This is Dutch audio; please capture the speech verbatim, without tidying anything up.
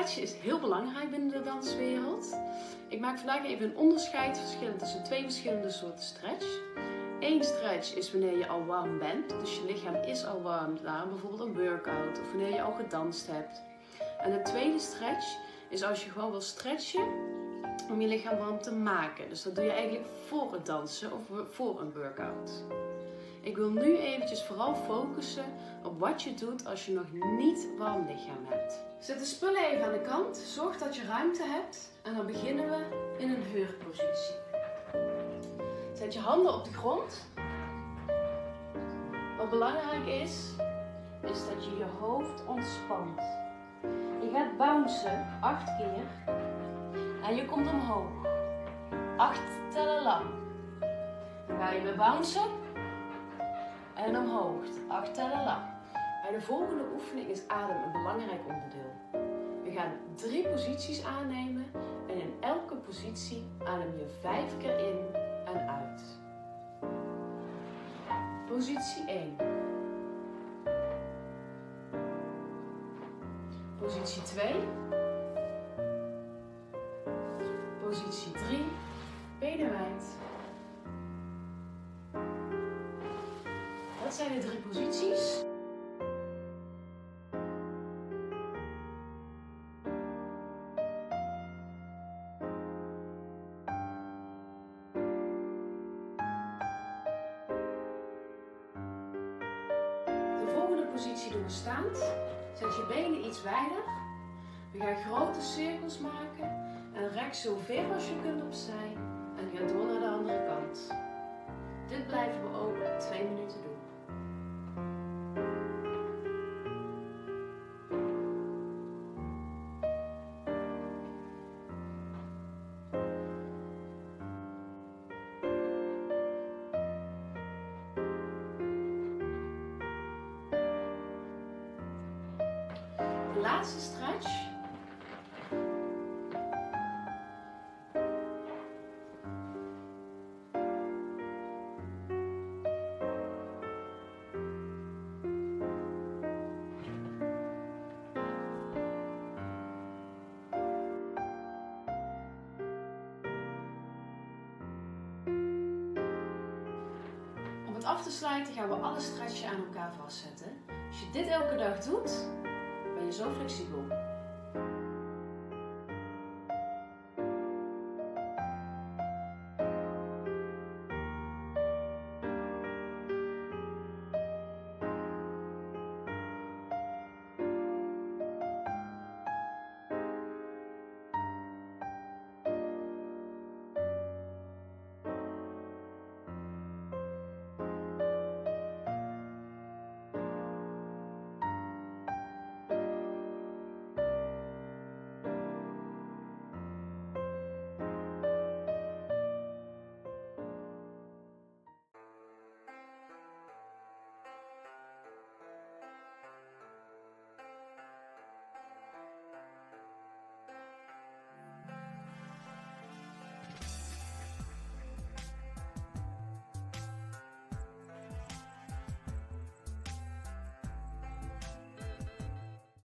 stretchen is heel belangrijk binnen de danswereld. Ik maak vandaag even een onderscheid tussen twee verschillende soorten stretch. Eén stretch is wanneer je al warm bent, dus je lichaam is al warm, daarom bijvoorbeeld een workout of wanneer je al gedanst hebt. En de tweede stretch is als je gewoon wil stretchen om je lichaam warm te maken. Dus dat doe je eigenlijk voor het dansen of voor een workout. Ik wil nu eventjes vooral focussen op wat je doet als je nog niet warm lichaam hebt. Zet de spullen even aan de kant, zorg dat je ruimte hebt en dan beginnen we in een heurpositie. Zet je handen op de grond. Wat belangrijk is, is dat je je hoofd ontspant. Je gaat bouncen acht keer en je komt omhoog. Acht tellen lang. Dan ga je weer bouncen en omhoog. Acht tellen lang. Bij de volgende oefening is adem een belangrijk onderdeel. We gaan drie posities aannemen en in elke positie adem je vijf keer in en uit. Positie één. Positie twee. Positie drie. Benen wijd. Dat zijn de drie posities. De volgende positie doen we staand. Zet je benen iets wijder. We gaan grote cirkels maken en rek zo ver als je kunt opzij en ga door naar de andere kant. Dit blijven we ook twee minuten doen. De laatste stretch. Om het af te sluiten gaan we alle stretchen aan elkaar vastzetten. Als je dit elke dag doet, ben je zo flexibel.